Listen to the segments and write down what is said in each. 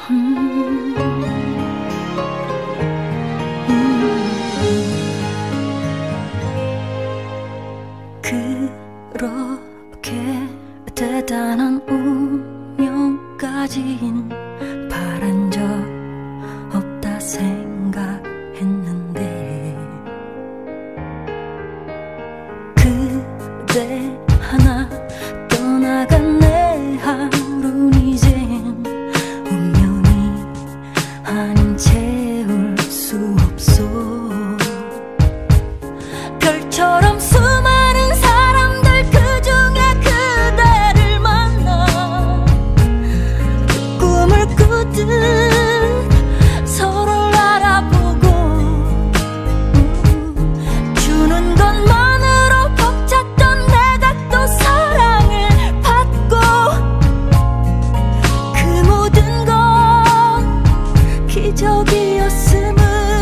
그렇게 대단한 운명까진 바란 적 없다 생각했는데 그대 하나 떠나간 내 하루는 이젠 운명이 아닌 채울 수 없어. 별처럼 수많은 사람들 그중에 그대를 만나 꿈을 꾸듯 서로를 알아보고 주는 것만으로 벅찼던 내가 또 사랑을 받고 그 모든 건 기적이었음을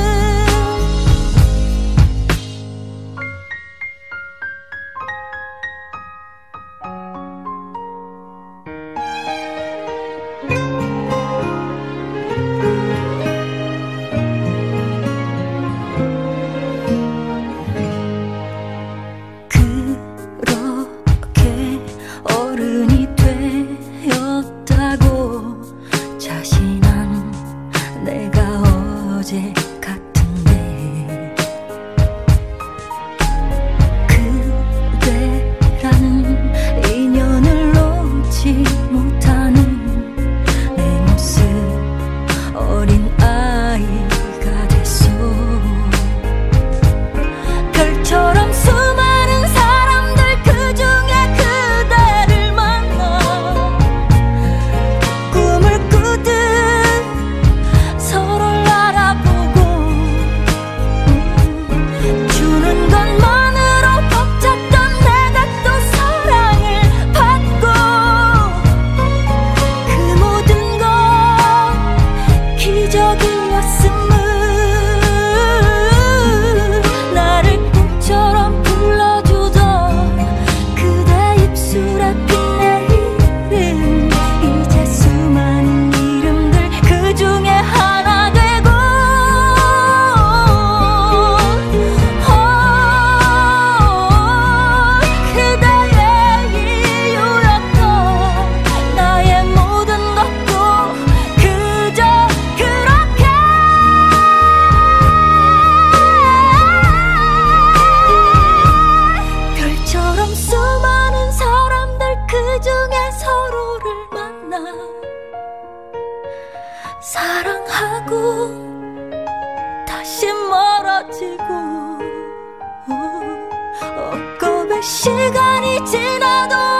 그렇게 어른이 되었다고 자신한 내가 어제 같은데 그대라는 인연을 놓지 못하는 내 모습 어린 아이가 됐어. 별처럼 수많은 사람들 그중에 그대를 만나 꿈을 꾸듯 서로를 알아보고 주는 것만으로 벅찼던 내가 또 사랑을 받고 그 모든 건 기적이었음을 나를 꿈처럼 불러주던 그대 입술에 핀 내 이름 이제 수많은 이름들 그중에 하나 되고 그대의 이유였던 나의 모든 것도 그저 그렇게 별처럼 수많은 사람들 그중에 서로를 만나 사랑하고 다시 멀어지고 엊그의 시간이 지나도